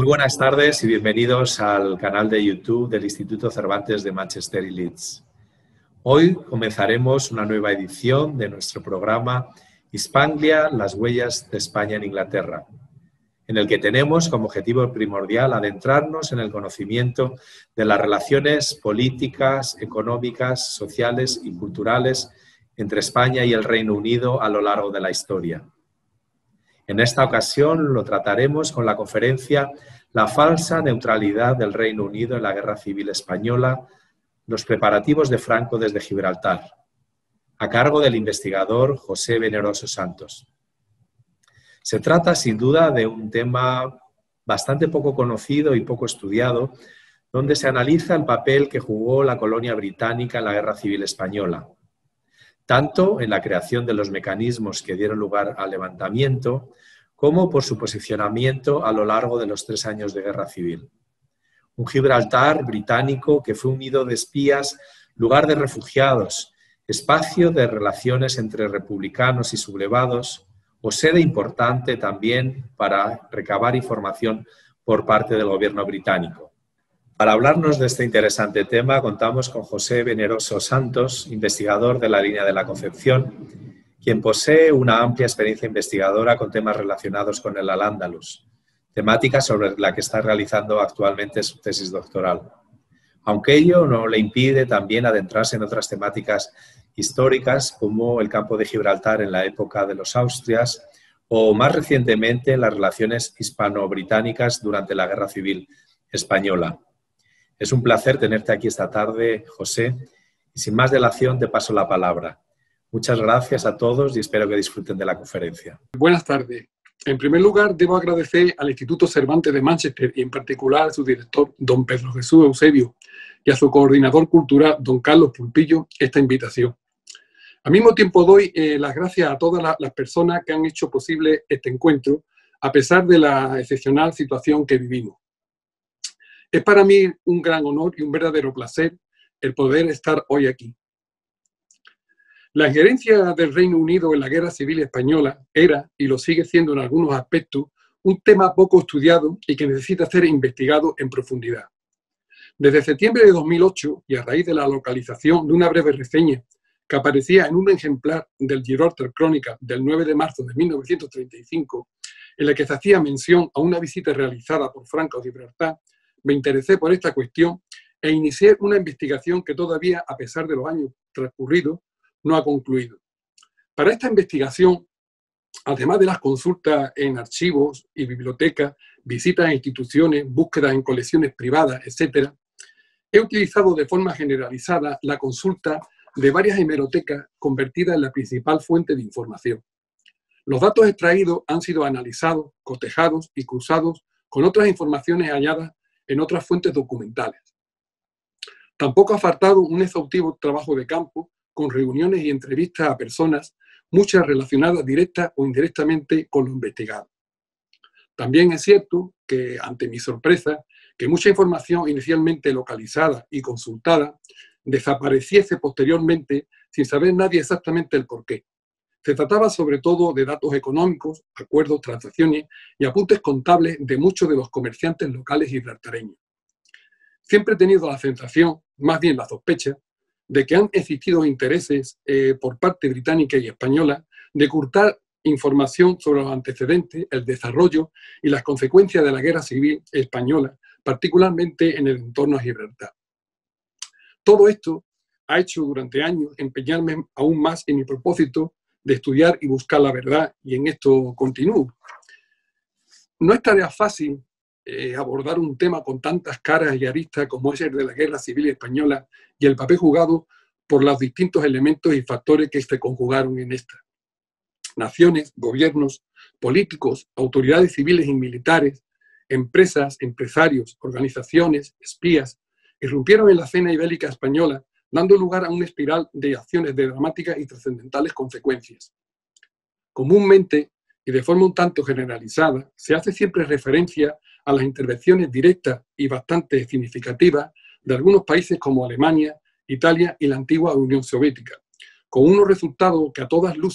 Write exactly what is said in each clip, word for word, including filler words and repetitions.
Muy buenas tardes y bienvenidos al canal de YouTube del Instituto Cervantes de Manchester y Leeds. Hoy comenzaremos una nueva edición de nuestro programa Hispanglia, las huellas de España en Inglaterra, en el que tenemos como objetivo primordial adentrarnos en el conocimiento de las relaciones políticas, económicas, sociales y culturales entre España y el Reino Unido a lo largo de la historia. En esta ocasión lo trataremos con la conferencia La falsa neutralidad del Reino Unido en la Guerra Civil Española, los preparativos de Franco desde Gibraltar, a cargo del investigador José Veneroso Santos. Se trata sin duda de un tema bastante poco conocido y poco estudiado, donde se analiza el papel que jugó la colonia británica en la Guerra Civil Española, tanto en la creación de los mecanismos que dieron lugar al levantamiento, como por su posicionamiento a lo largo de los tres años de guerra civil. Un Gibraltar británico que fue un nido de espías, lugar de refugiados, espacio de relaciones entre republicanos y sublevados, o sede importante también para recabar información por parte del gobierno británico. Para hablarnos de este interesante tema contamos con José Veneroso Santos, investigador de la línea de la Concepción, quien posee una amplia experiencia investigadora con temas relacionados con el Al-Ándalus, temática sobre la que está realizando actualmente su tesis doctoral. Aunque ello no le impide también adentrarse en otras temáticas históricas como el campo de Gibraltar en la época de los Austrias o más recientemente las relaciones hispano-británicas durante la Guerra Civil Española. Es un placer tenerte aquí esta tarde, José, y sin más dilación te paso la palabra. Muchas gracias a todos y espero que disfruten de la conferencia. Buenas tardes. En primer lugar, debo agradecer al Instituto Cervantes de Manchester y en particular a su director, don Pedro Jesús Eusebio, y a su coordinador cultural, don Carlos Pulpillo, esta invitación. Al mismo tiempo doy eh, las gracias a todas las, las personas que han hecho posible este encuentro, a pesar de la excepcional situación que vivimos. Es para mí un gran honor y un verdadero placer el poder estar hoy aquí. La injerencia del Reino Unido en la Guerra Civil Española era, y lo sigue siendo en algunos aspectos, un tema poco estudiado y que necesita ser investigado en profundidad. Desde septiembre de dos mil ocho, y a raíz de la localización de una breve reseña que aparecía en un ejemplar del Gibraltar Crónica del nueve de marzo de mil novecientos treinta y cinco, en la que se hacía mención a una visita realizada por Franco a Gibraltar, me interesé por esta cuestión e inicié una investigación que todavía, a pesar de los años transcurridos, no ha concluido. Para esta investigación, además de las consultas en archivos y bibliotecas, visitas a instituciones, búsquedas en colecciones privadas, etcétera, he utilizado de forma generalizada la consulta de varias hemerotecas convertidas en la principal fuente de información. Los datos extraídos han sido analizados, cotejados y cruzados con otras informaciones halladas en otras fuentes documentales. Tampoco ha faltado un exhaustivo trabajo de campo con reuniones y entrevistas a personas, muchas relacionadas directa o indirectamente con lo investigado. También es cierto que, ante mi sorpresa, que mucha información inicialmente localizada y consultada desapareciese posteriormente sin saber nadie exactamente el porqué. Se trataba sobre todo de datos económicos, acuerdos, transacciones y apuntes contables de muchos de los comerciantes locales gibraltareños. Siempre he tenido la sensación, más bien la sospecha, de que han existido intereses eh, por parte británica y española de ocultar información sobre los antecedentes, el desarrollo y las consecuencias de la Guerra Civil Española, particularmente en el entorno a Gibraltar. Todo esto ha hecho durante años empeñarme aún más en mi propósito de estudiar y buscar la verdad, y en esto continúo. No es tarea fácil eh, abordar un tema con tantas caras y aristas como es el de la Guerra Civil Española y el papel jugado por los distintos elementos y factores que se conjugaron en esta. Naciones, gobiernos, políticos, autoridades civiles y militares, empresas, empresarios, organizaciones, espías, irrumpieron en la escena ibérica española, dando lugar a una espiral de acciones de dramáticas y trascendentales consecuencias. Comúnmente, y de forma un tanto generalizada, se hace siempre referencia a las intervenciones directas y bastante significativas de algunos países como Alemania, Italia y la antigua Unión Soviética, con unos resultados que a todas luces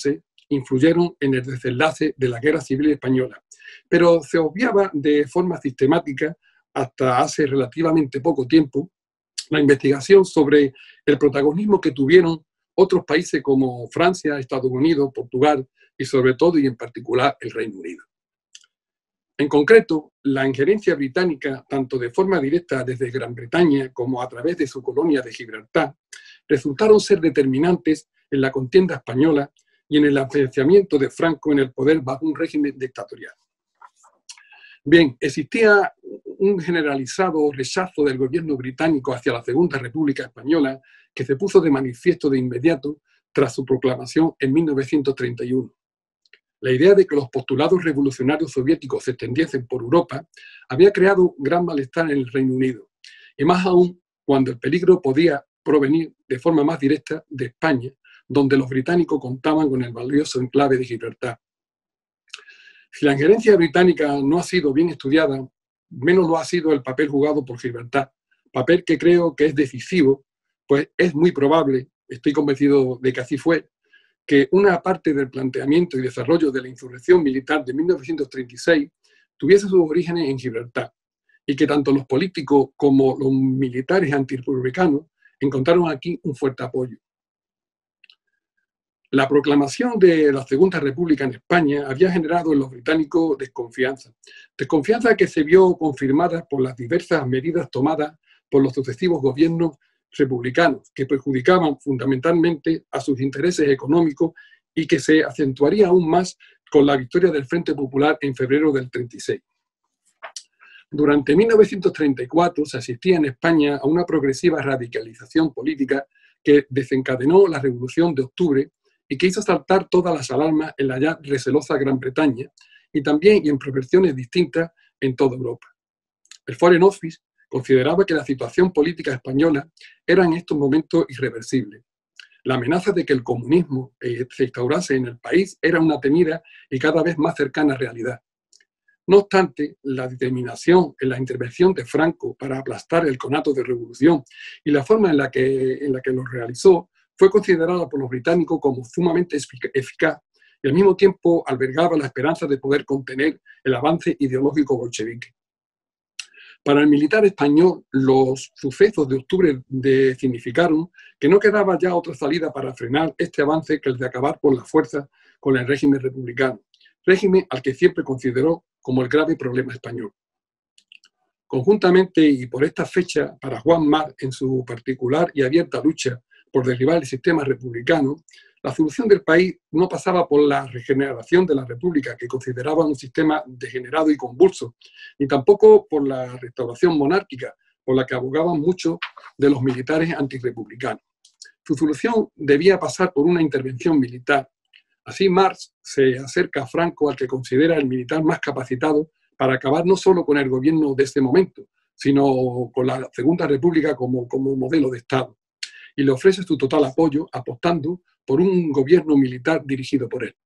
influyeron en el desenlace de la Guerra Civil Española, pero se obviaba de forma sistemática hasta hace relativamente poco tiempo la investigación sobre el protagonismo que tuvieron otros países como Francia, Estados Unidos, Portugal y sobre todo y en particular el Reino Unido. En concreto, la injerencia británica, tanto de forma directa desde Gran Bretaña como a través de su colonia de Gibraltar, resultaron ser determinantes en la contienda española y en el afianzamiento de Franco en el poder bajo un régimen dictatorial. Bien, existía un generalizado rechazo del gobierno británico hacia la Segunda República Española que se puso de manifiesto de inmediato tras su proclamación en mil novecientos treinta y uno. La idea de que los postulados revolucionarios soviéticos se extendiesen por Europa había creado gran malestar en el Reino Unido, y más aún cuando el peligro podía provenir de forma más directa de España, donde los británicos contaban con el valioso enclave de Gibraltar. Si la injerencia británica no ha sido bien estudiada, menos lo ha sido el papel jugado por Gibraltar, papel que creo que es decisivo, pues es muy probable, estoy convencido de que así fue, que una parte del planteamiento y desarrollo de la insurrección militar de mil novecientos treinta y seis tuviese sus orígenes en Gibraltar, y que tanto los políticos como los militares antirrepublicanos encontraron aquí un fuerte apoyo. La proclamación de la Segunda República en España había generado en los británicos desconfianza, desconfianza que se vio confirmada por las diversas medidas tomadas por los sucesivos gobiernos republicanos, que perjudicaban fundamentalmente a sus intereses económicos y que se acentuaría aún más con la victoria del Frente Popular en febrero del treinta y seis. Durante mil novecientos treinta y cuatro se asistía en España a una progresiva radicalización política que desencadenó la Revolución de Octubre y que hizo saltar todas las alarmas en la ya recelosa Gran Bretaña y también y en proporciones distintas en toda Europa. El Foreign Office consideraba que la situación política española era en estos momentos irreversible. La amenaza de que el comunismo eh, se instaurase en el país era una temida y cada vez más cercana realidad. No obstante, la determinación en la intervención de Franco para aplastar el conato de revolución y la forma en la que, en la que lo realizó fue considerada por los británicos como sumamente eficaz y al mismo tiempo albergaba la esperanza de poder contener el avance ideológico bolchevique. Para el militar español, los sucesos de octubre de significaron que no quedaba ya otra salida para frenar este avance que el de acabar por la fuerza con el régimen republicano, régimen al que siempre consideró como el grave problema español. Conjuntamente y por esta fecha, para Juan March, en su particular y abierta lucha por derribar el sistema republicano, la solución del país no pasaba por la regeneración de la República, que consideraba un sistema degenerado y convulso, ni tampoco por la restauración monárquica, por la que abogaban muchos de los militares antirrepublicanos. Su solución debía pasar por una intervención militar. Así March se acerca a Franco, al que considera el militar más capacitado para acabar no solo con el gobierno de ese momento, sino con la Segunda República como, como modelo de Estado, y le ofrece su total apoyo, apostando por un gobierno militar dirigido por él.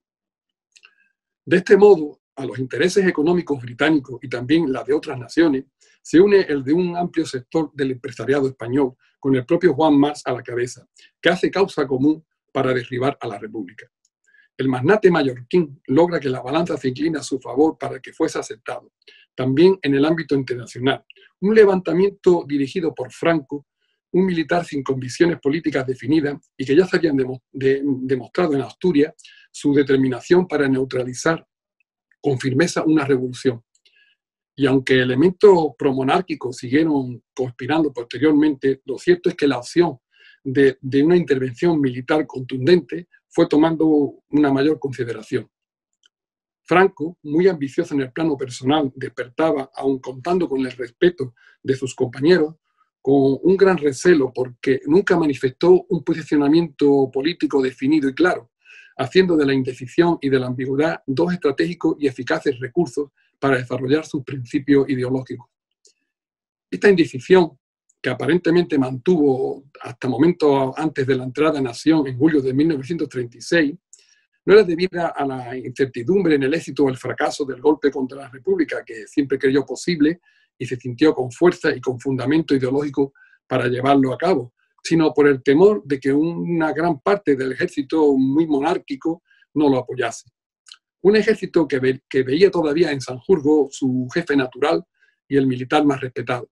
De este modo, a los intereses económicos británicos y también la de otras naciones, se une el de un amplio sector del empresariado español, con el propio Juan March a la cabeza, que hace causa común para derribar a la República. El magnate mallorquín logra que la balanza se incline a su favor para que fuese aceptado, también en el ámbito internacional. Un levantamiento dirigido por Franco, un militar sin convicciones políticas definidas y que ya se habían demo, de, demostrado en Asturias su determinación para neutralizar con firmeza una revolución. Y aunque elementos promonárquicos siguieron conspirando posteriormente, lo cierto es que la opción de, de una intervención militar contundente fue tomando una mayor consideración. Franco, muy ambicioso en el plano personal, despertaba, aun contando con el respeto de sus compañeros, con un gran recelo porque nunca manifestó un posicionamiento político definido y claro, haciendo de la indecisión y de la ambigüedad dos estratégicos y eficaces recursos para desarrollar sus principios ideológicos. Esta indecisión, que aparentemente mantuvo hasta momentos antes de la entrada en acción en julio de mil novecientos treinta y seis, no era debida a la incertidumbre en el éxito o el fracaso del golpe contra la República, que siempre creyó posible y se sintió con fuerza y con fundamento ideológico para llevarlo a cabo, sino por el temor de que una gran parte del ejército muy monárquico no lo apoyase. Un ejército que, ve, que veía todavía en Sanjurjo su jefe natural y el militar más respetado.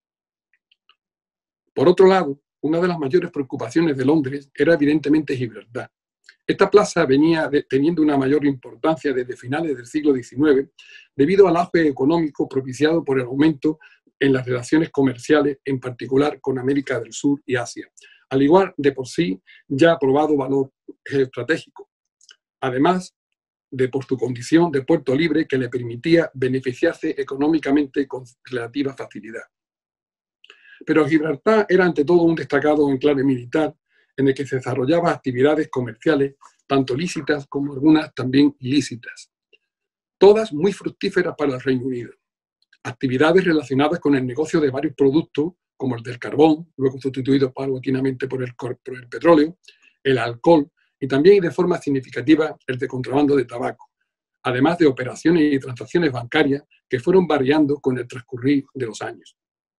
Por otro lado, una de las mayores preocupaciones de Londres era evidentemente Gibraltar. Esta plaza venía de, teniendo una mayor importancia desde finales del siglo diecinueve debido al auge económico propiciado por el aumento en las relaciones comerciales, en particular con América del Sur y Asia, al igual de por sí ya aprobado valor estratégico, además de por su condición de puerto libre que le permitía beneficiarse económicamente con relativa facilidad. Pero Gibraltar era ante todo un destacado enclave militar en el que se desarrollaban actividades comerciales, tanto lícitas como algunas también ilícitas, todas muy fructíferas para el Reino Unido. Actividades relacionadas con el negocio de varios productos, como el del carbón, luego sustituido paulatinamente por el, por el petróleo, el alcohol y también y de forma significativa el de contrabando de tabaco, además de operaciones y transacciones bancarias que fueron variando con el transcurrir de los años.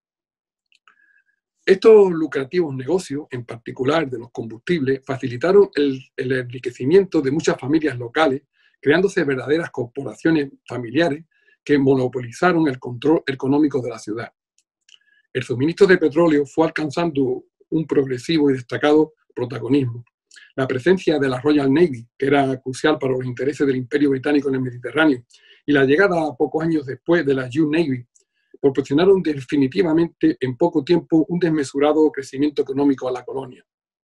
Estos lucrativos negocios, en particular de los combustibles, facilitaron el, el enriquecimiento de muchas familias locales, creándose verdaderas corporaciones familiares que monopolizaron el control económico de la ciudad. El suministro de petróleo fue alcanzando un progresivo y destacado protagonismo. La presencia de la Royal Navy, que era crucial para los intereses del Imperio Británico en el Mediterráneo, y la llegada pocos años después de la U Navy, proporcionaron definitivamente en poco tiempo un desmesurado crecimiento económico a la colonia.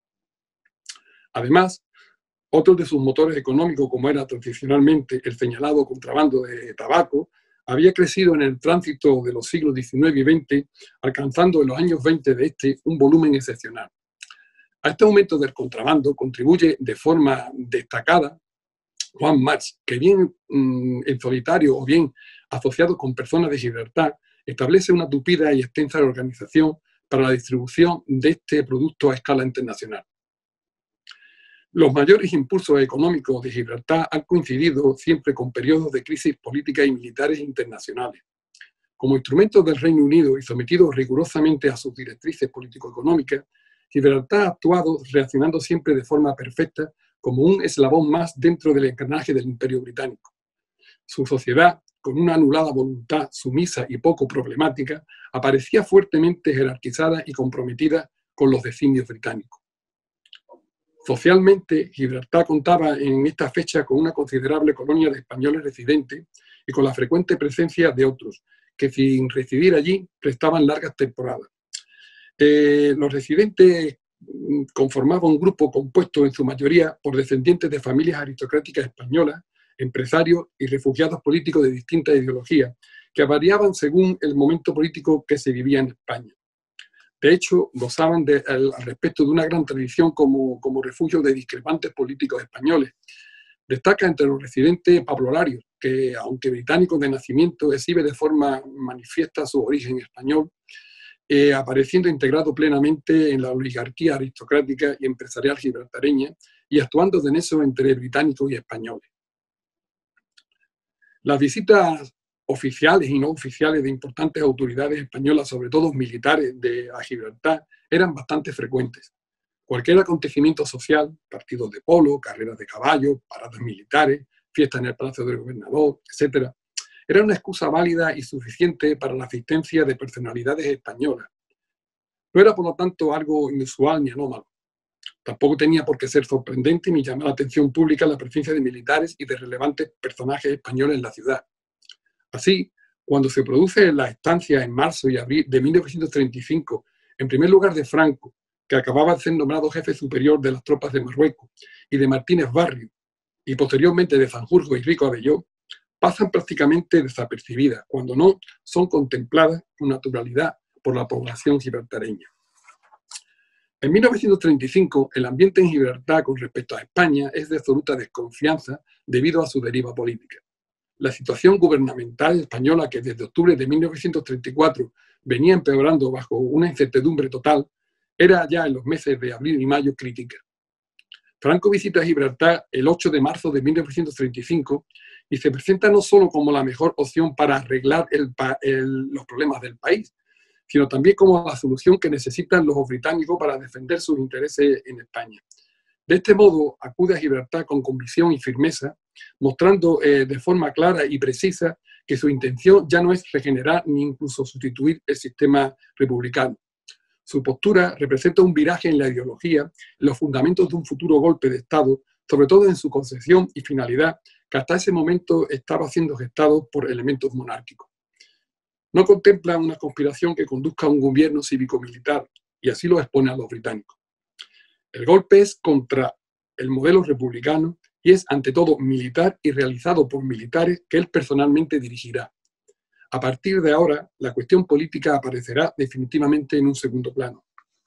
Además, otro de sus motores económicos, como era tradicionalmente el señalado contrabando de tabaco, había crecido en el tránsito de los siglos diecinueve y veinte, alcanzando en los años veinte de este un volumen excepcional. A este aumento del contrabando contribuye de forma destacada Juan March, que bien mmm, en solitario o bien asociado con personas de Gibraltar, establece una tupida y extensa organización para la distribución de este producto a escala internacional. Los mayores impulsos económicos de Gibraltar han coincidido siempre con periodos de crisis políticas y militares internacionales. Como instrumento del Reino Unido y sometido rigurosamente a sus directrices político-económicas, Gibraltar ha actuado reaccionando siempre de forma perfecta como un eslabón más dentro del engranaje del Imperio Británico. Su sociedad, con una anulada voluntad sumisa y poco problemática, aparecía fuertemente jerarquizada y comprometida con los designios británicos. Socialmente, Gibraltar contaba en esta fecha con una considerable colonia de españoles residentes y con la frecuente presencia de otros, que sin residir allí prestaban largas temporadas. Eh, los residentes conformaban un grupo compuesto en su mayoría por descendientes de familias aristocráticas españolas, empresarios y refugiados políticos de distintas ideologías, que variaban según el momento político que se vivía en España. De hecho, gozaban de, al, al respecto de una gran tradición como, como refugio de discrepantes políticos españoles. Destaca entre los residentes Pablo Larios, que, aunque británico de nacimiento, exhibe de forma manifiesta su origen español, eh, apareciendo integrado plenamente en la oligarquía aristocrática y empresarial gibraltareña y actuando de nexo entre británicos y españoles. Las visitas oficiales y no oficiales de importantes autoridades españolas, sobre todo militares, de, a Gibraltar, eran bastante frecuentes. Cualquier acontecimiento social, partidos de polo, carreras de caballo, paradas militares, fiestas en el Palacio del Gobernador, etcétera, era una excusa válida y suficiente para la asistencia de personalidades españolas. No era, por lo tanto, algo inusual ni anómalo. Tampoco tenía por qué ser sorprendente ni llamar la atención pública la presencia de militares y de relevantes personajes españoles en la ciudad. Así, cuando se produce la estancia en marzo y abril de mil novecientos treinta y cinco, en primer lugar de Franco, que acababa de ser nombrado jefe superior de las tropas de Marruecos, y de Martínez Barrio, y posteriormente de Sanjurjo y Rico Abelló, pasan prácticamente desapercibidas, cuando no son contempladas con naturalidad por la población gibraltareña. En mil novecientos treinta y cinco, el ambiente en Gibraltar con respecto a España es de absoluta desconfianza debido a su deriva política. La situación gubernamental española, que desde octubre de mil novecientos treinta y cuatro venía empeorando bajo una incertidumbre total, era ya en los meses de abril y mayo crítica. Franco visita Gibraltar el ocho de marzo de mil novecientos treinta y cinco y se presenta no solo como la mejor opción para arreglar el, el, los problemas del país, sino también como la solución que necesitan los británicos para defender sus intereses en España. De este modo, acude a Gibraltar con convicción y firmeza, mostrando eh, de forma clara y precisa que su intención ya no es regenerar ni incluso sustituir el sistema republicano. Su postura representa un viraje en la ideología, en los fundamentos de un futuro golpe de Estado, sobre todo en su concepción y finalidad, que hasta ese momento estaba siendo gestado por elementos monárquicos. No contempla una conspiración que conduzca a un gobierno cívico-militar, y así lo expone a los británicos. El golpe es contra el modelo republicano y es ante todo militar y realizado por militares que él personalmente dirigirá. A partir de ahora, la cuestión política aparecerá definitivamente en un segundo plano.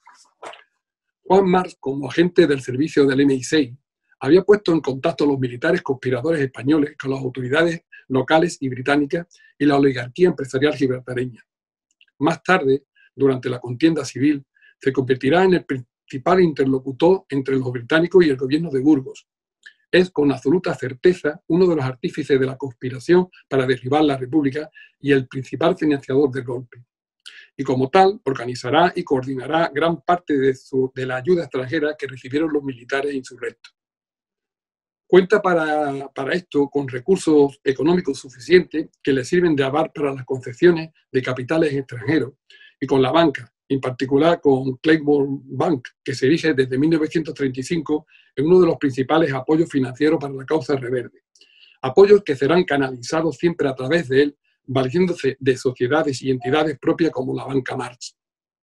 Juan March, como agente del servicio del M I seis, había puesto en contacto a los militares conspiradores españoles con las autoridades locales y británicas y la oligarquía empresarial gibraltareña. Más tarde, durante la contienda civil, se convertirá en el principal interlocutor entre los británicos y el gobierno de Burgos. Es con absoluta certeza uno de los artífices de la conspiración para derribar la República y el principal financiador del golpe. Y como tal, organizará y coordinará gran parte de, su, de la ayuda extranjera que recibieron los militares insurrectos. Cuenta para, para esto con recursos económicos suficientes que le sirven de aval para las concesiones de capitales extranjeros y con la banca, en particular con Claiborne Bank, que se erige desde mil novecientos treinta y cinco en uno de los principales apoyos financieros para la causa reverde. Apoyos que serán canalizados siempre a través de él, valiéndose de sociedades y entidades propias como la Banca March.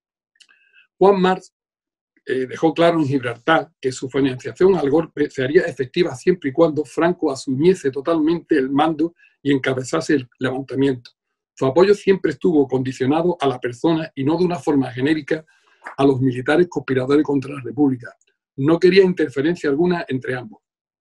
Juan March eh, dejó claro en Gibraltar que su financiación al golpe se haría efectiva siempre y cuando Franco asumiese totalmente el mando y encabezase el levantamiento. Su apoyo siempre estuvo condicionado a la persona y no de una forma genérica a los militares conspiradores contra la República. No quería interferencia alguna entre ambos.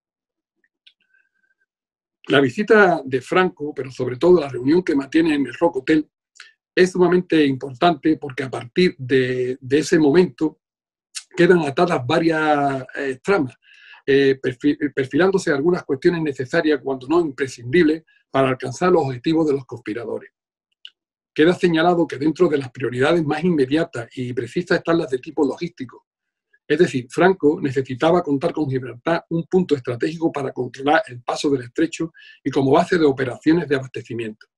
La visita de Franco, pero sobre todo la reunión que mantiene en el Rock Hotel, es sumamente importante porque a partir de, de ese momento quedan atadas varias eh, tramas, eh, perfil, perfilándose algunas cuestiones necesarias, cuando no imprescindibles, para alcanzar los objetivos de los conspiradores. Queda señalado que dentro de las prioridades más inmediatas y precisas están las de tipo logístico. Es decir, Franco necesitaba contar con Gibraltar un punto estratégico para controlar el paso del estrecho y como base de operaciones de abastecimiento.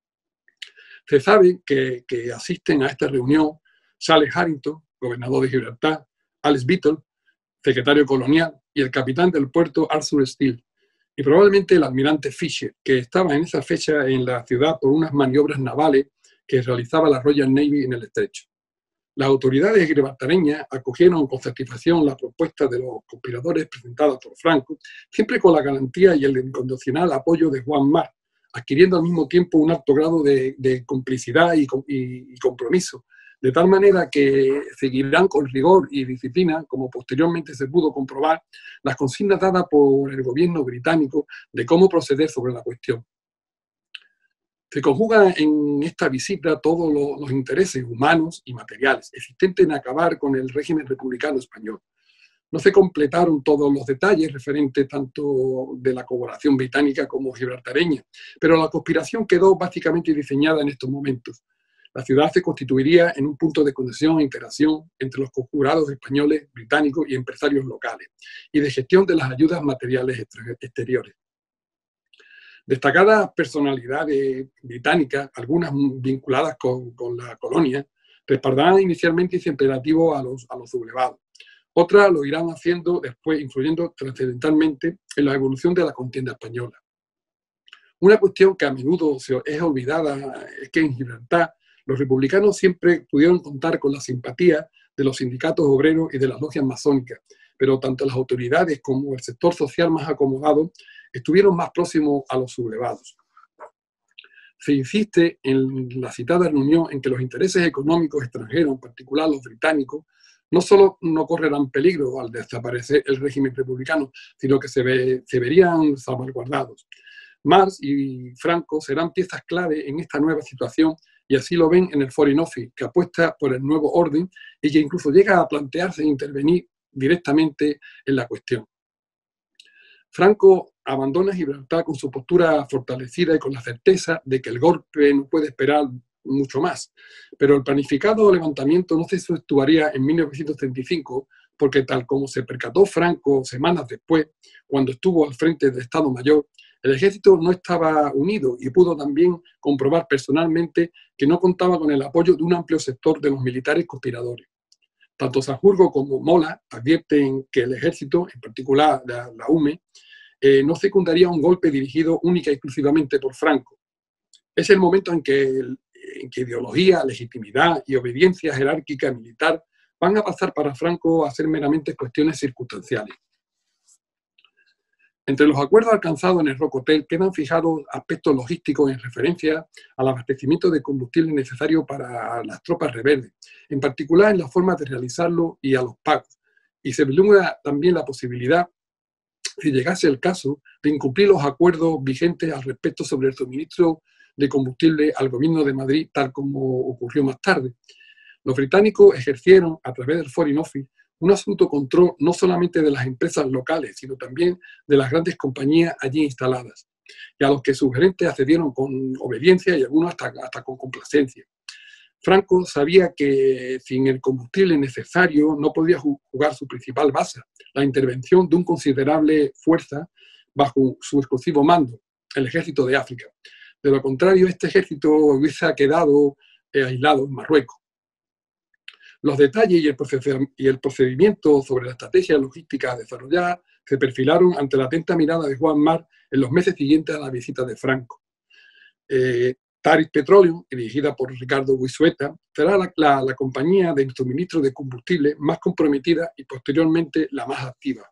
Se sabe que, que asisten a esta reunión Sale Harrington, gobernador de Gibraltar, Alex Beatle, secretario colonial, y el capitán del puerto Arthur Steele, y probablemente el almirante Fisher, que estaba en esa fecha en la ciudad por unas maniobras navales que realizaba la Royal Navy en el estrecho. Las autoridades gibraltareñas acogieron con satisfacción la propuesta de los conspiradores presentadas por Franco, siempre con la garantía y el incondicional apoyo de Juan March, adquiriendo al mismo tiempo un alto grado de, de complicidad y, y, y compromiso, de tal manera que seguirán con rigor y disciplina, como posteriormente se pudo comprobar, las consignas dadas por el gobierno británico de cómo proceder sobre la cuestión. Se conjugan en esta visita todos los, los intereses humanos y materiales existentes en acabar con el régimen republicano español. No se completaron todos los detalles referentes tanto de la colaboración británica como gibraltareña, pero la conspiración quedó básicamente diseñada en estos momentos. La ciudad se constituiría en un punto de conexión e interacción entre los conjurados españoles, británicos y empresarios locales, y de gestión de las ayudas materiales exteriores. Destacadas personalidades británicas, algunas vinculadas con, con la colonia, respaldarán inicialmente ese imperativo a los, a los sublevados. Otras lo irán haciendo después, influyendo trascendentalmente en la evolución de la contienda española. Una cuestión que a menudo se es olvidada es que en Gibraltar los republicanos siempre pudieron contar con la simpatía de los sindicatos obreros y de las logias masónicas, pero tanto las autoridades como el sector social más acomodado estuvieron más próximos a los sublevados. Se insiste en la citada reunión en que los intereses económicos extranjeros, en particular los británicos, no solo no correrán peligro al desaparecer el régimen republicano, sino que se, ve, se verían salvaguardados. March y Franco serán piezas clave en esta nueva situación y así lo ven en el Foreign Office, que apuesta por el nuevo orden y que incluso llega a plantearse intervenir directamente en la cuestión. Franco abandona Gibraltar con su postura fortalecida y con la certeza de que el golpe no puede esperar mucho más, pero el planificado levantamiento no se efectuaría en mil novecientos treinta y cinco, porque tal como se percató Franco semanas después, cuando estuvo al frente del Estado Mayor, el ejército no estaba unido y pudo también comprobar personalmente que no contaba con el apoyo de un amplio sector de los militares conspiradores. Tanto Sanjurjo como Mola advierten que el ejército, en particular la, la U M E, eh, no secundaría un golpe dirigido única y exclusivamente por Franco. Es el momento en que, el, en que ideología, legitimidad y obediencia jerárquica militar van a pasar para Franco a ser meramente cuestiones circunstanciales. Entre los acuerdos alcanzados en el Rock Hotel quedan fijados aspectos logísticos en referencia al abastecimiento de combustible necesario para las tropas rebeldes, en particular en la forma de realizarlo y a los pagos. Y se vislumbra también la posibilidad, si llegase el caso, de incumplir los acuerdos vigentes al respecto sobre el suministro de combustible al gobierno de Madrid, tal como ocurrió más tarde. Los británicos ejercieron, a través del Foreign Office, un absoluto control no solamente de las empresas locales, sino también de las grandes compañías allí instaladas, y a los que sus gerentes accedieron con obediencia y algunos hasta, hasta con complacencia. Franco sabía que sin el combustible necesario no podía jugar su principal base, la intervención de un considerable fuerza bajo su exclusivo mando, el ejército de África. De lo contrario, este ejército hubiese quedado eh, aislado en Marruecos. Los detalles y el procedimiento sobre la estrategia logística a desarrollar se perfilaron ante la atenta mirada de Juan March en los meses siguientes a la visita de Franco. Eh, Taris Petroleum, dirigida por Ricardo Guisueta, será la, la, la compañía de suministro de combustible más comprometida y posteriormente la más activa.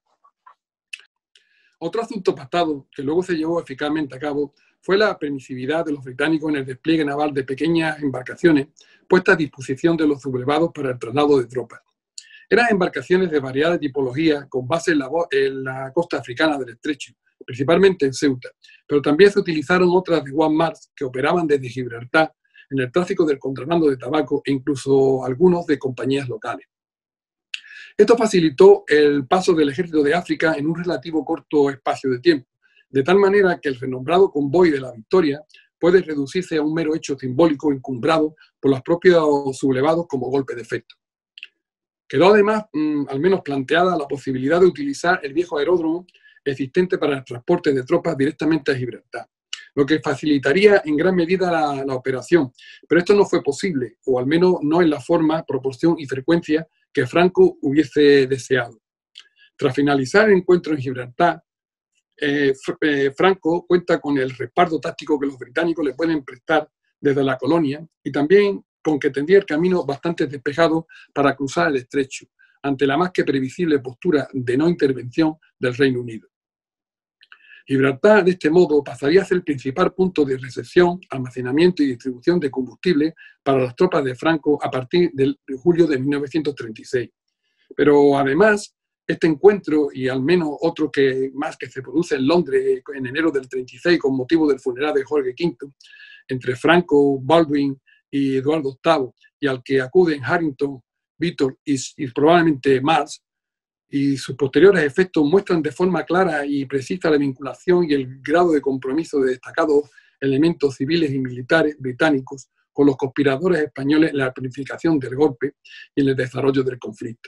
Otro asunto pactado que luego se llevó eficazmente a cabo fue la permisividad de los británicos en el despliegue naval de pequeñas embarcaciones puestas a disposición de los sublevados para el traslado de tropas. Eran embarcaciones de variada tipología con base en la, en la costa africana del estrecho, principalmente en Ceuta, pero también se utilizaron otras de Juan March que operaban desde Gibraltar en el tráfico del contrabando de tabaco e incluso algunos de compañías locales. Esto facilitó el paso del ejército de África en un relativo corto espacio de tiempo, de tal manera que el renombrado convoy de la Victoria puede reducirse a un mero hecho simbólico encumbrado por los propios sublevados como golpe de efecto. Quedó además, mmm, al menos planteada, la posibilidad de utilizar el viejo aeródromo existente para el transporte de tropas directamente a Gibraltar, lo que facilitaría en gran medida la, la operación, pero esto no fue posible, o al menos no en la forma, proporción y frecuencia que Franco hubiese deseado. Tras finalizar el encuentro en Gibraltar, Eh, eh, Franco cuenta con el respaldo táctico que los británicos le pueden prestar desde la colonia y también con que tendría el camino bastante despejado para cruzar el estrecho, ante la más que previsible postura de no intervención del Reino Unido. Gibraltar, de este modo, pasaría a ser el principal punto de recepción, almacenamiento y distribución de combustible para las tropas de Franco a partir de julio de mil novecientos treinta y seis. Pero además, este encuentro, y al menos otro que más que se produce en Londres en enero del treinta y seis con motivo del funeral de Jorge quinto, entre Franco, Baldwin y Eduardo octavo, y al que acuden Harrington, Víctor y, y probablemente March, y sus posteriores efectos muestran de forma clara y precisa la vinculación y el grado de compromiso de destacados elementos civiles y militares británicos con los conspiradores españoles en la planificación del golpe y en el desarrollo del conflicto.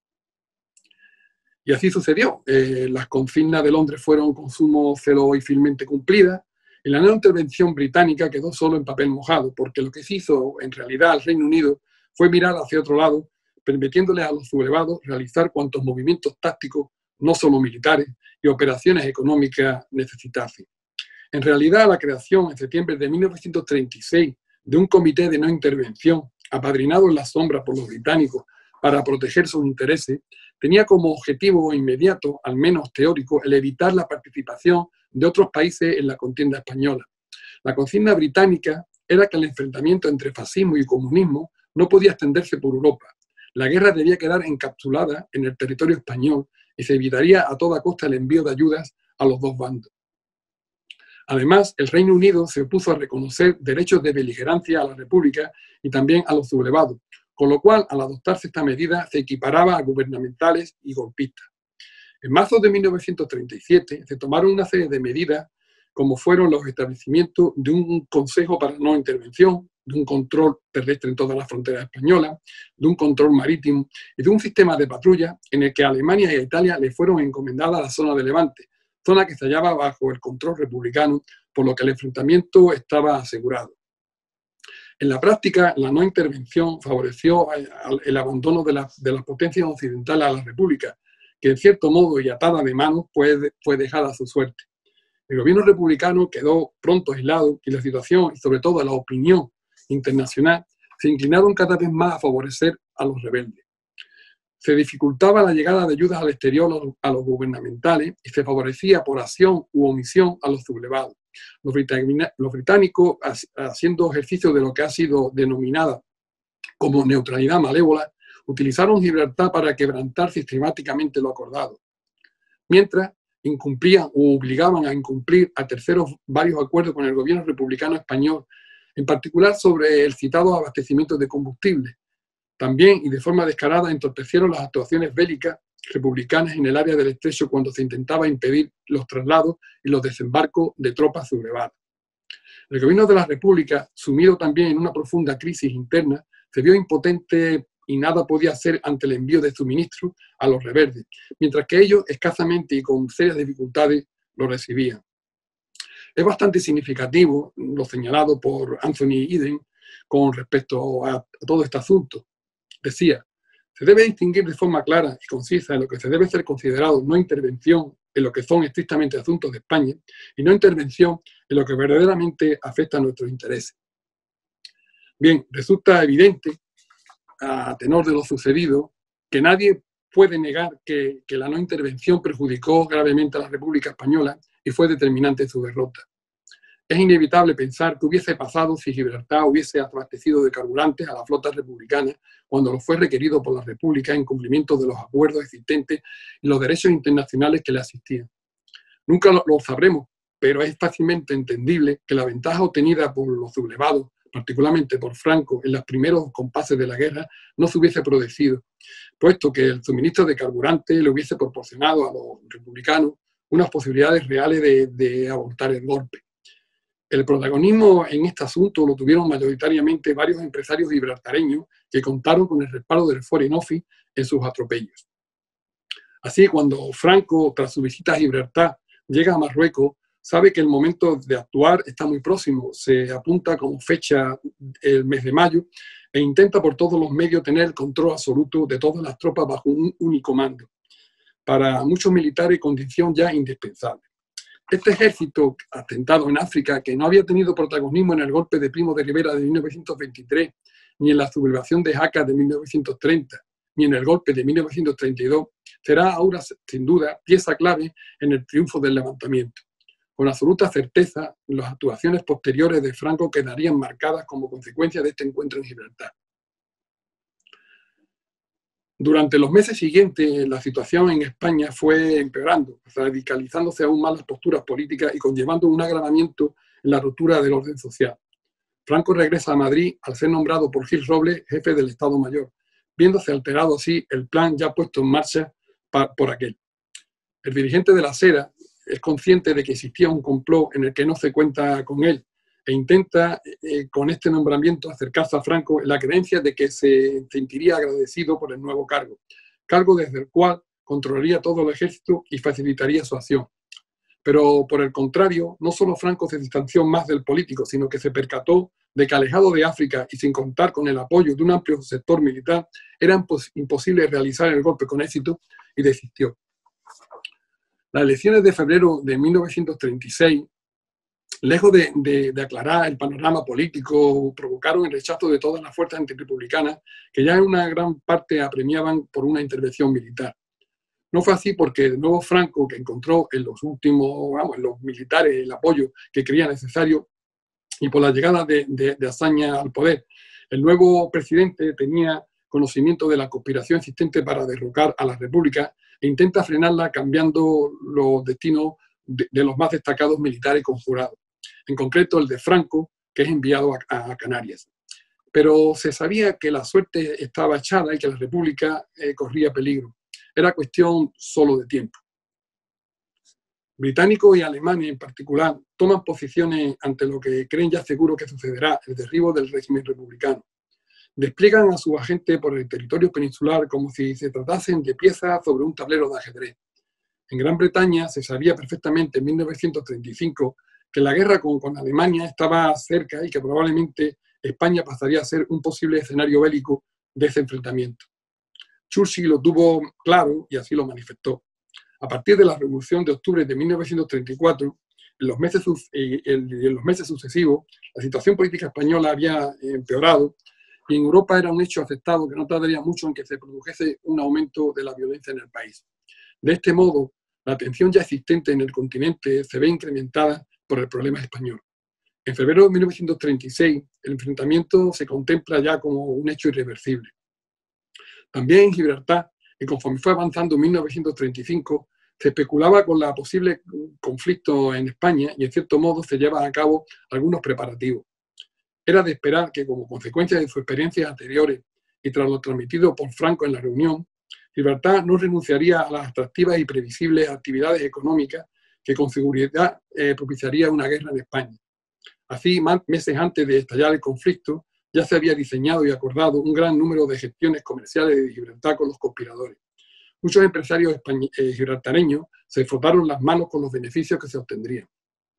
Y así sucedió. Eh, las consignas de Londres fueron con sumo celo y fielmente cumplidas, y la nueva intervención británica quedó solo en papel mojado, porque lo que se hizo en realidad al Reino Unido fue mirar hacia otro lado, permitiéndole a los sublevados realizar cuantos movimientos tácticos, no solo militares, y operaciones económicas necesitasen. En realidad, la creación en septiembre de mil novecientos treinta y seis de un comité de no intervención, apadrinado en la sombra por los británicos para proteger sus intereses, tenía como objetivo inmediato, al menos teórico, el evitar la participación de otros países en la contienda española. La consigna británica era que el enfrentamiento entre fascismo y comunismo no podía extenderse por Europa. La guerra debía quedar encapsulada en el territorio español y se evitaría a toda costa el envío de ayudas a los dos bandos. Además, el Reino Unido se opuso a reconocer derechos de beligerancia a la República y también a los sublevados, con lo cual, al adoptarse esta medida, se equiparaba a gubernamentales y golpistas. En marzo de mil novecientos treinta y siete se tomaron una serie de medidas, como fueron los establecimientos de un Consejo para no intervención, de un control terrestre en todas las fronteras españolas, de un control marítimo y de un sistema de patrulla en el que a Alemania y a Italia le fueron encomendadas la zona de Levante, zona que se hallaba bajo el control republicano, por lo que el enfrentamiento estaba asegurado. En la práctica, la no intervención favoreció el abandono de, la, de las potencias occidentales a la República, que en cierto modo y atada de manos fue, fue dejada a su suerte. El gobierno republicano quedó pronto aislado y la situación, y sobre todo la opinión internacional, se inclinaron cada vez más a favorecer a los rebeldes. Se dificultaba la llegada de ayudas al exterior a los, a los gubernamentales y se favorecía por acción u omisión a los sublevados. Los, los británicos, haciendo ejercicio de lo que ha sido denominada como neutralidad malévola, utilizaron Gibraltar para quebrantar sistemáticamente lo acordado, mientras incumplían o obligaban a incumplir a terceros varios acuerdos con el gobierno republicano español, en particular sobre el citado abastecimiento de combustible. También, y de forma descarada, entorpecieron las actuaciones bélicas republicanas en el área del estrecho cuando se intentaba impedir los traslados y los desembarcos de tropas sublevadas. El gobierno de la República, sumido también en una profunda crisis interna, se vio impotente y nada podía hacer ante el envío de suministros a los rebeldes, mientras que ellos escasamente y con serias dificultades lo recibían. Es bastante significativo lo señalado por Anthony Eden con respecto a todo este asunto. Decía, se debe distinguir de forma clara y concisa en lo que se debe ser considerado no intervención en lo que son estrictamente asuntos de España y no intervención en lo que verdaderamente afecta a nuestros intereses. Bien, resulta evidente, a tenor de lo sucedido, que nadie puede negar que, que la no intervención perjudicó gravemente a la República Española y fue determinante en su derrota. Es inevitable pensar que hubiese pasado si Gibraltar hubiese abastecido de carburantes a la flota republicana cuando lo fue requerido por la República en cumplimiento de los acuerdos existentes y los derechos internacionales que le asistían. Nunca lo, lo sabremos, pero es fácilmente entendible que la ventaja obtenida por los sublevados, particularmente por Franco, en los primeros compases de la guerra, no se hubiese producido, puesto que el suministro de carburante le hubiese proporcionado a los republicanos unas posibilidades reales de, de abortar el golpe. El protagonismo en este asunto lo tuvieron mayoritariamente varios empresarios gibraltareños que contaron con el respaldo del Foreign Office en sus atropellos. Así, cuando Franco, tras su visita a Gibraltar, llega a Marruecos, sabe que el momento de actuar está muy próximo, se apunta como fecha el mes de mayo e intenta por todos los medios tener el control absoluto de todas las tropas bajo un único mando, para muchos militares condición ya indispensable. Este ejército asentado en África, que no había tenido protagonismo en el golpe de Primo de Rivera de mil novecientos veintitrés, ni en la sublevación de Jaca de mil novecientos treinta, ni en el golpe de mil novecientos treinta y dos, será ahora, sin duda, pieza clave en el triunfo del levantamiento. Con absoluta certeza, las actuaciones posteriores de Franco quedarían marcadas como consecuencia de este encuentro en Gibraltar. Durante los meses siguientes, la situación en España fue empeorando, radicalizándose aún más las posturas políticas y conllevando un agravamiento en la ruptura del orden social. Franco regresa a Madrid al ser nombrado por Gil Robles jefe del Estado Mayor, viéndose alterado así el plan ya puesto en marcha por aquel. El dirigente de la Sera es consciente de que existía un complot en el que no se cuenta con él e intenta eh, con este nombramiento acercarse a Franco en la creencia de que se sentiría agradecido por el nuevo cargo, cargo desde el cual controlaría todo el ejército y facilitaría su acción. Pero por el contrario, no solo Franco se distanció más del político, sino que se percató de que alejado de África y sin contar con el apoyo de un amplio sector militar, era imposible realizar el golpe con éxito y desistió. Las elecciones de febrero de mil novecientos treinta y seis, lejos de, de, de aclarar el panorama político, provocaron el rechazo de todas las fuerzas antirrepublicanas que ya en una gran parte apremiaban por una intervención militar. No fue así porque el nuevo Franco, que encontró en los últimos, vamos, en los militares el apoyo que creía necesario y por la llegada de, de, de Azaña al poder, el nuevo presidente tenía conocimiento de la conspiración existente para derrocar a la República e intenta frenarla cambiando los destinos de, de los más destacados militares conjurados, en concreto el de Franco, que es enviado a, a Canarias. Pero se sabía que la suerte estaba echada y que la República eh, corría peligro. Era cuestión solo de tiempo. Británicos y alemanes en particular toman posiciones ante lo que creen ya seguro que sucederá, el derribo del régimen republicano. Despliegan a sus agentes por el territorio peninsular como si se tratasen de piezas sobre un tablero de ajedrez. En Gran Bretaña se sabía perfectamente en mil novecientos treinta y cinco que la guerra con, con Alemania estaba cerca y que probablemente España pasaría a ser un posible escenario bélico de ese enfrentamiento. Churchill lo tuvo claro y así lo manifestó. A partir de la Revolución de Octubre de mil novecientos treinta y cuatro, en los meses, en los meses sucesivos, la situación política española había empeorado y en Europa era un hecho aceptado que no tardaría mucho en que se produjese un aumento de la violencia en el país. De este modo, la tensión ya existente en el continente se ve incrementada por el problema español. En febrero de mil novecientos treinta y seis, el enfrentamiento se contempla ya como un hecho irreversible. También en Gibraltar, y conforme fue avanzando en mil novecientos treinta y cinco, se especulaba con la posible conflicto en España y en cierto modo se llevan a cabo algunos preparativos. Era de esperar que como consecuencia de sus experiencias anteriores y tras lo transmitido por Franco en la reunión, Gibraltar no renunciaría a las atractivas y previsibles actividades económicas que con seguridad eh, propiciaría una guerra en España. Así, meses antes de estallar el conflicto, ya se había diseñado y acordado un gran número de gestiones comerciales de Gibraltar con los conspiradores. Muchos empresarios eh, gibraltareños se frotaron las manos con los beneficios que se obtendrían.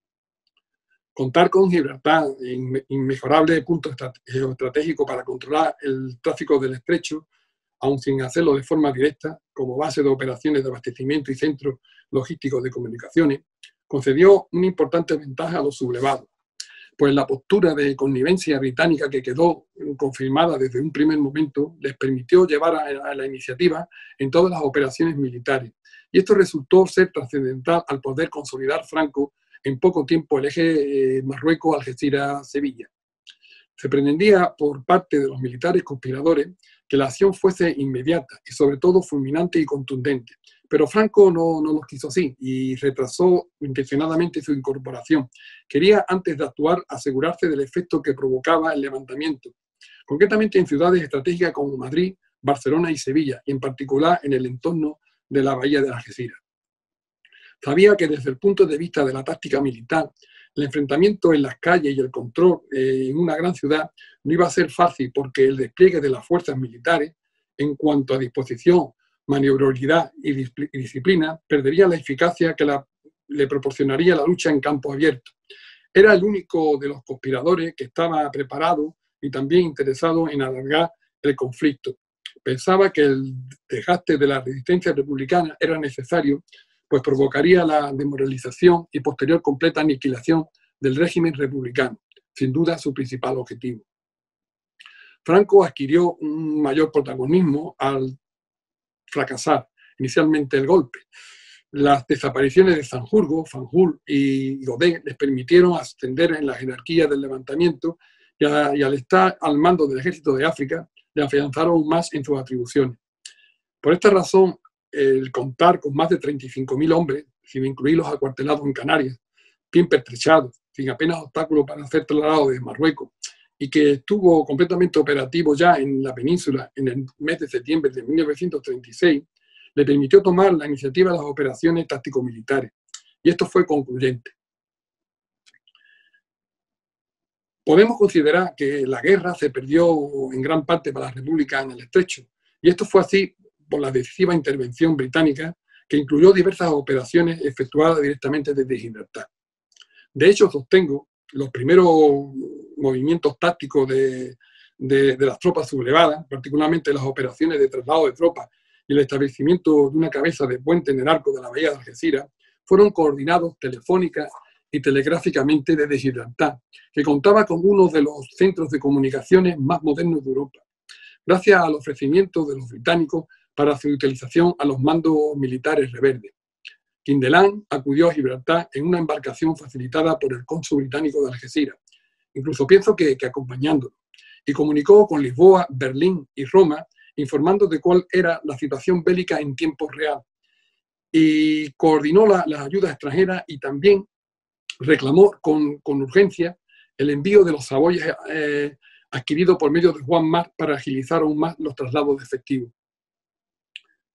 Contar con Gibraltar, inmejorable punto estratégico para controlar el tráfico del estrecho, aun sin hacerlo de forma directa, como base de operaciones de abastecimiento y centros logísticos de comunicaciones, concedió una importante ventaja a los sublevados, pues la postura de connivencia británica que quedó confirmada desde un primer momento les permitió llevar a la iniciativa en todas las operaciones militares. Y esto resultó ser trascendental al poder consolidar Franco en poco tiempo el eje eh, Marruecos-Algeciras-Sevilla. Se pretendía por parte de los militares conspiradores que la acción fuese inmediata y sobre todo fulminante y contundente. Pero Franco no, no lo quiso así y retrasó intencionadamente su incorporación. Quería, antes de actuar, asegurarse del efecto que provocaba el levantamiento, concretamente en ciudades estratégicas como Madrid, Barcelona y Sevilla, y en particular en el entorno de la bahía de Algeciras. Sabía que desde el punto de vista de la táctica militar, el enfrentamiento en las calles y el control eh, en una gran ciudad no iba a ser fácil porque el despliegue de las fuerzas militares, en cuanto a disposición, maniobrabilidad y disciplina, perdería la eficacia que la, le proporcionaría la lucha en campo abierto. Era el único de los conspiradores que estaba preparado y también interesado en alargar el conflicto. Pensaba que el desgaste de la resistencia republicana era necesario, pues provocaría la demoralización y posterior completa aniquilación del régimen republicano, sin duda su principal objetivo. Franco adquirió un mayor protagonismo al fracasar inicialmente el golpe. Las desapariciones de Sanjurjo, Fanjul y Godet les permitieron ascender en la jerarquía del levantamiento y, a, y al estar al mando del ejército de África, le afianzaron aún más en sus atribuciones. Por esta razón, el contar con más de treinta y cinco mil hombres, sin incluir los acuartelados en Canarias, bien pertrechados, sin apenas obstáculos para ser trasladados de Marruecos, y que estuvo completamente operativo ya en la península en el mes de septiembre de mil novecientos treinta y seis, le permitió tomar la iniciativa de las operaciones táctico-militares. Y esto fue concluyente. Podemos considerar que la guerra se perdió en gran parte para la República en el Estrecho, y esto fue así por la decisiva intervención británica que incluyó diversas operaciones efectuadas directamente desde Gibraltar. De hecho, sostengo los primeros movimientos tácticos de, de, de las tropas sublevadas, particularmente las operaciones de traslado de tropas y el establecimiento de una cabeza de puente en el arco de la bahía de Algeciras, fueron coordinados telefónica y telegráficamente desde Gibraltar, que contaba con uno de los centros de comunicaciones más modernos de Europa, gracias al ofrecimiento de los británicos para su utilización a los mandos militares rebeldes. Kindelan acudió a Gibraltar en una embarcación facilitada por el cónsul británico de Algeciras, incluso pienso que, que acompañándolo, y comunicó con Lisboa, Berlín y Roma, informando de cuál era la situación bélica en tiempo real, y coordinó la, las ayudas extranjeras y también reclamó con, con urgencia el envío de los Saboyas eh, adquiridos por medio de Juan March para agilizar aún más los traslados de efectivos.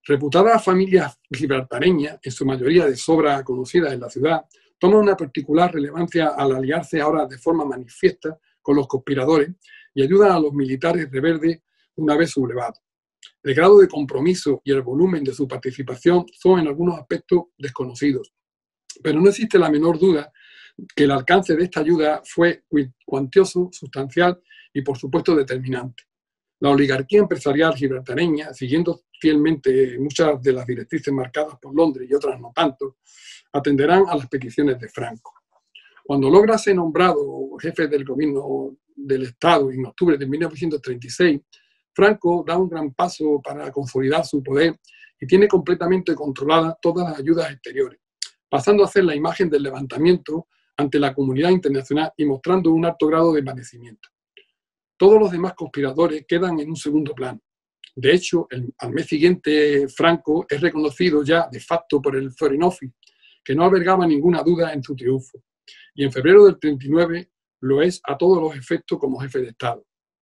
Reputadas familias gibraltareñas, en su mayoría de sobra conocidas en la ciudad, toman una particular relevancia al aliarse ahora de forma manifiesta con los conspiradores y ayudan a los militares rebeldes una vez sublevados. El grado de compromiso y el volumen de su participación son en algunos aspectos desconocidos, pero no existe la menor duda que el alcance de esta ayuda fue cuantioso, sustancial y, por supuesto, determinante. La oligarquía empresarial gibraltareña, siguiendo fielmente muchas de las directrices marcadas por Londres y otras no tanto, atenderán a las peticiones de Franco. Cuando logra ser nombrado jefe del gobierno del Estado en octubre de mil novecientos treinta y seis, Franco da un gran paso para consolidar su poder y tiene completamente controladas todas las ayudas exteriores, pasando a ser la imagen del levantamiento ante la comunidad internacional y mostrando un alto grado de envanecimiento. Todos los demás conspiradores quedan en un segundo plano. De hecho, el, al mes siguiente, Franco es reconocido ya de facto por el Foreign Office, que no albergaba ninguna duda en su triunfo, y en febrero del treinta y nueve lo es a todos los efectos como jefe de Estado.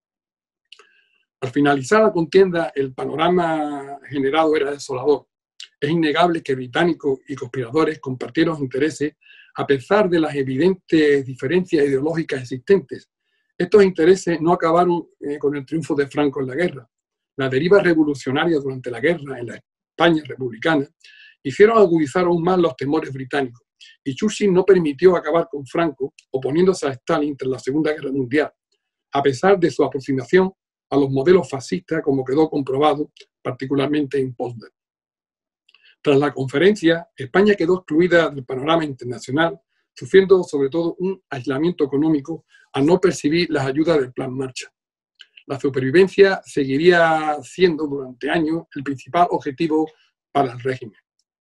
Al finalizar la contienda, el panorama generado era desolador. Es innegable que británicos y conspiradores compartieron intereses a pesar de las evidentes diferencias ideológicas existentes. Estos intereses no acabaron eh, con el triunfo de Franco en la guerra. La deriva revolucionaria durante la guerra en la España republicana hicieron agudizar aún más los temores británicos, y Churchill no permitió acabar con Franco oponiéndose a Stalin tras la Segunda Guerra Mundial, a pesar de su aproximación a los modelos fascistas, como quedó comprobado particularmente en Potsdam. Tras la conferencia, España quedó excluida del panorama internacional, sufriendo sobre todo un aislamiento económico al no percibir las ayudas del Plan Marshall. La supervivencia seguiría siendo durante años el principal objetivo para el régimen.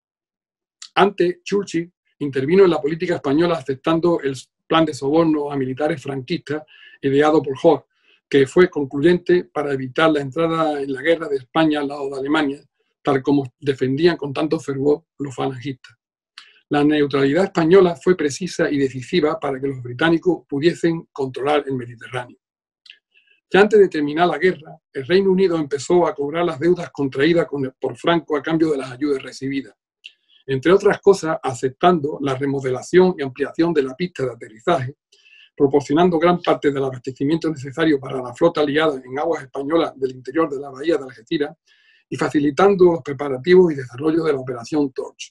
Antes, Churchill intervino en la política española aceptando el plan de soborno a militares franquistas ideado por Hoth, que fue concluyente para evitar la entrada en la guerra de España al lado de Alemania, tal como defendían con tanto fervor los falangistas. La neutralidad española fue precisa y decisiva para que los británicos pudiesen controlar el Mediterráneo. Ya antes de terminar la guerra, el Reino Unido empezó a cobrar las deudas contraídas por Franco a cambio de las ayudas recibidas, entre otras cosas aceptando la remodelación y ampliación de la pista de aterrizaje, proporcionando gran parte del abastecimiento necesario para la flota aliada en aguas españolas del interior de la bahía de Algeciras y facilitando los preparativos y desarrollo de la operación Torch.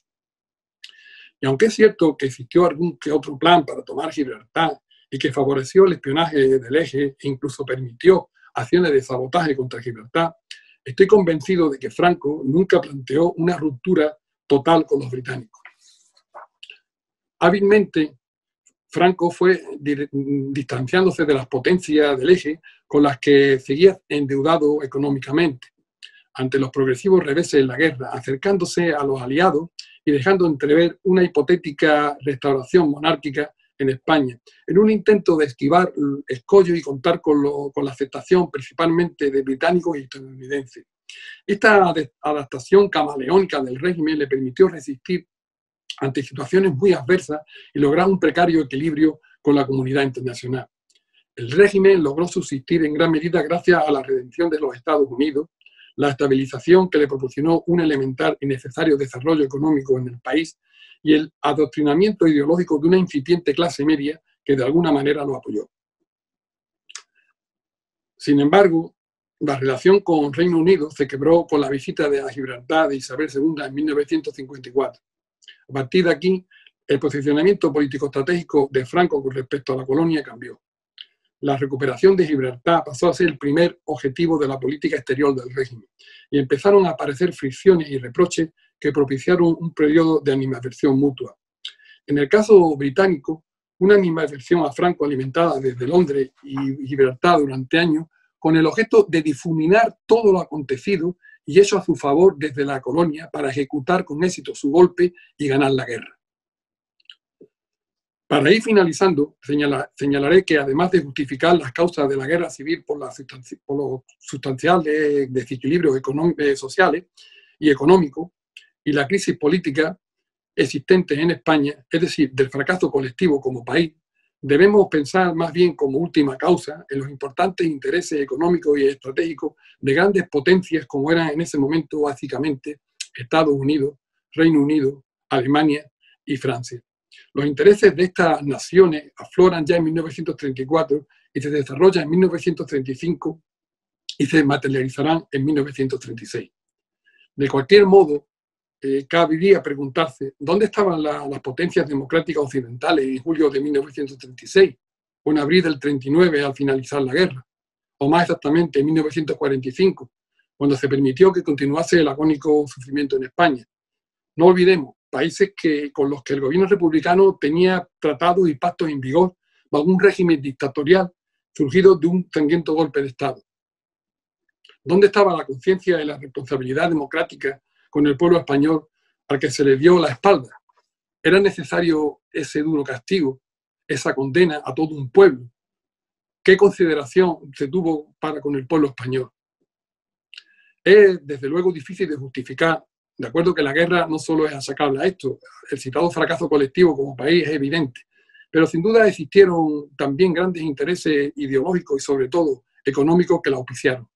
Y aunque es cierto que existió algún que otro plan para tomar Gibraltar y que favoreció el espionaje del eje e incluso permitió acciones de sabotaje contra Gibraltar, estoy convencido de que Franco nunca planteó una ruptura total con los británicos. Hábilmente, Franco fue distanciándose de las potencias del eje con las que seguía endeudado económicamente, ante los progresivos reveses en la guerra, acercándose a los aliados y dejando entrever una hipotética restauración monárquica en España, en un intento de esquivar escollos y contar con, lo, con la aceptación principalmente de británicos y estadounidenses. Esta adaptación camaleónica del régimen le permitió resistir ante situaciones muy adversas y lograr un precario equilibrio con la comunidad internacional. El régimen logró subsistir en gran medida gracias a la redención de los Estados Unidos, la estabilización que le proporcionó un elemental y necesario desarrollo económico en el país y el adoctrinamiento ideológico de una incipiente clase media que de alguna manera lo apoyó. Sin embargo, la relación con Reino Unido se quebró con la visita de a Gibraltar de Isabel segunda en mil novecientos cincuenta y cuatro. A partir de aquí, el posicionamiento político-estratégico de Franco con respecto a la colonia cambió. La recuperación de Gibraltar pasó a ser el primer objetivo de la política exterior del régimen y empezaron a aparecer fricciones y reproches que propiciaron un periodo de animadversión mutua. En el caso británico, una animadversión a Franco alimentada desde Londres y Gibraltar durante años con el objeto de difuminar todo lo acontecido y eso a su favor desde la colonia para ejecutar con éxito su golpe y ganar la guerra. Para ir finalizando, señala, señalaré que además de justificar las causas de la guerra civil por, la, por los sustanciales desequilibrios sociales y económicos y la crisis política existentes en España, es decir, del fracaso colectivo como país, debemos pensar más bien como última causa en los importantes intereses económicos y estratégicos de grandes potencias como eran en ese momento básicamente Estados Unidos, Reino Unido, Alemania y Francia. Los intereses de estas naciones afloran ya en mil novecientos treinta y cuatro y se desarrollan en mil novecientos treinta y cinco y se materializarán en mil novecientos treinta y seis. De cualquier modo, eh, cabería preguntarse dónde estaban la, las potencias democráticas occidentales en julio de mil novecientos treinta y seis o en abril del treinta y nueve al finalizar la guerra, o más exactamente en mil novecientos cuarenta y cinco, cuando se permitió que continuase el agónico sufrimiento en España. No olvidemos, países que, con los que el gobierno republicano tenía tratados y pactos en vigor bajo un régimen dictatorial surgido de un sangriento golpe de Estado. ¿Dónde estaba la conciencia y la responsabilidad democrática con el pueblo español al que se le dio la espalda? ¿Era necesario ese duro castigo, esa condena a todo un pueblo? ¿Qué consideración se tuvo para con el pueblo español? Es, desde luego, difícil de justificar. De acuerdo que la guerra no solo es achacable a esto, el citado fracaso colectivo como país es evidente, pero sin duda existieron también grandes intereses ideológicos y sobre todo económicos que la auspiciaron.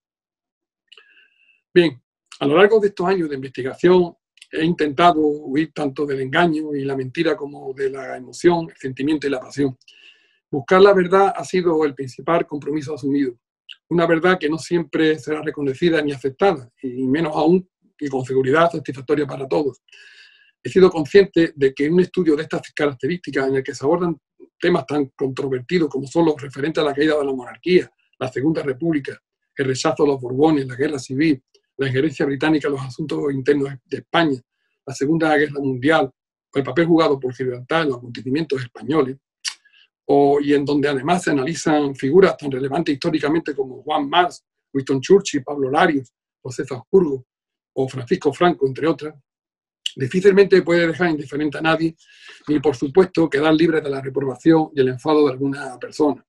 Bien, a lo largo de estos años de investigación he intentado huir tanto del engaño y la mentira como de la emoción, el sentimiento y la pasión. Buscar la verdad ha sido el principal compromiso asumido. Una verdad que no siempre será reconocida ni aceptada, y menos aún y con seguridad satisfactoria para todos. He sido consciente de que un estudio de estas características en el que se abordan temas tan controvertidos como son los referentes a la caída de la monarquía, la Segunda República, el rechazo a los Borbones, la guerra civil, la injerencia británica en los asuntos internos de España, la Segunda Guerra Mundial, o el papel jugado por Gibraltar en los acontecimientos españoles, o, y en donde además se analizan figuras tan relevantes históricamente como Juan March, Winston Churchill, Pablo Larios, José Habsburgo o Francisco Franco, entre otras, difícilmente puede dejar indiferente a nadie, ni por supuesto quedar libre de la reprobación y el enfado de alguna persona.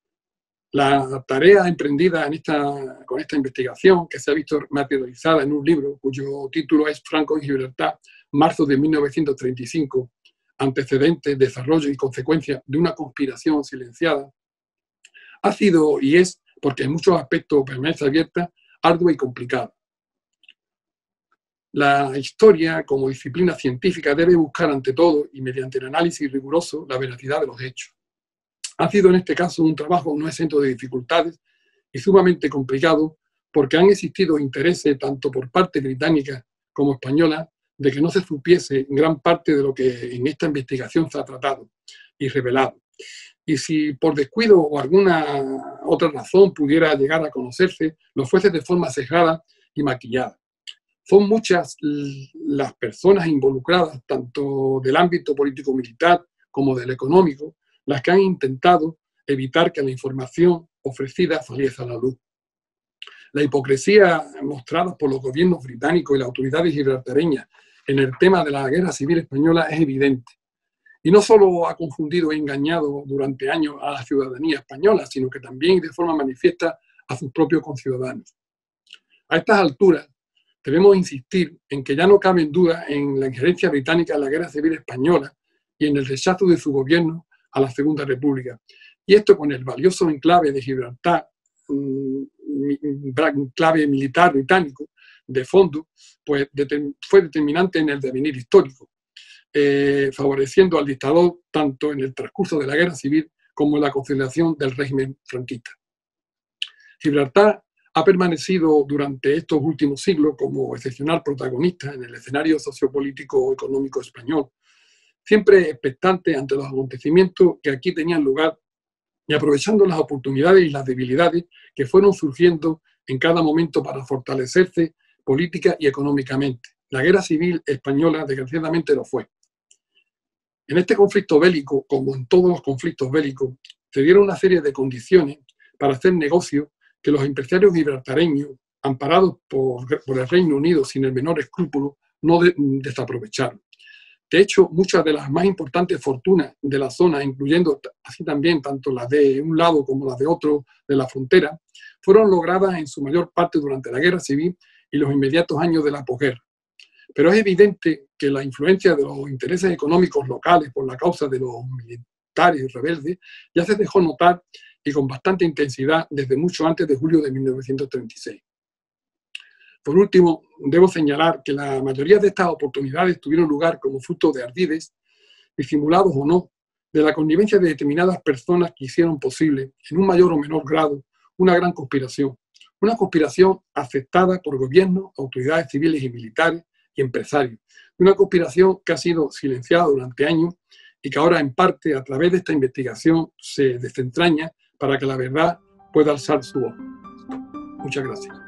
La tarea emprendida en esta, con esta investigación, que se ha visto materializada en un libro cuyo título es Franco en Gibraltar, marzo de mil novecientos treinta y cinco, antecedentes, desarrollo y consecuencia de una conspiración silenciada, ha sido y es, porque en muchos aspectos permanece abierta, ardua y complicada. La historia, como disciplina científica, debe buscar ante todo y mediante el análisis riguroso la veracidad de los hechos. Ha sido en este caso un trabajo no exento de dificultades y sumamente complicado porque han existido intereses tanto por parte británica como española de que no se supiese gran parte de lo que en esta investigación se ha tratado y revelado. Y si por descuido o alguna otra razón pudiera llegar a conocerse, lo fuese de forma sesgada y maquillada. Son muchas las personas involucradas, tanto del ámbito político-militar como del económico, las que han intentado evitar que la información ofrecida saliese a la luz. La hipocresía mostrada por los gobiernos británicos y las autoridades gibraltareñas en el tema de la guerra civil española es evidente. Y no solo ha confundido e engañado durante años a la ciudadanía española, sino que también de forma manifiesta a sus propios conciudadanos. A estas alturas, debemos insistir en que ya no cabe duda en la injerencia británica en la guerra civil española y en el rechazo de su gobierno a la Segunda República. Y esto con el valioso enclave de Gibraltar, un enclave militar británico de fondo, pues fue determinante en el devenir histórico, eh, favoreciendo al dictador tanto en el transcurso de la guerra civil como en la consolidación del régimen franquista. Gibraltar ha permanecido durante estos últimos siglos como excepcional protagonista en el escenario sociopolítico económico español, siempre expectante ante los acontecimientos que aquí tenían lugar y aprovechando las oportunidades y las debilidades que fueron surgiendo en cada momento para fortalecerse política y económicamente. La guerra civil española desgraciadamente lo fue. En este conflicto bélico, como en todos los conflictos bélicos, se dieron una serie de condiciones para hacer negocio que los empresarios gibraltareños, amparados por, por el Reino Unido sin el menor escrúpulo, no de, desaprovecharon. De hecho, muchas de las más importantes fortunas de la zona, incluyendo así también tanto las de un lado como las de otro de la frontera, fueron logradas en su mayor parte durante la guerra civil y los inmediatos años de la posguerra. Pero es evidente que la influencia de los intereses económicos locales por la causa de los militares rebeldes ya se dejó notar y con bastante intensidad desde mucho antes de julio de mil novecientos treinta y seis. Por último, debo señalar que la mayoría de estas oportunidades tuvieron lugar como fruto de ardides, disimulados o no, de la connivencia de determinadas personas que hicieron posible, en un mayor o menor grado, una gran conspiración. Una conspiración aceptada por gobiernos, autoridades civiles y militares y empresarios. Una conspiración que ha sido silenciada durante años y que ahora, en parte, a través de esta investigación, se desentraña para que la verdad pueda alzar su voz. Muchas gracias.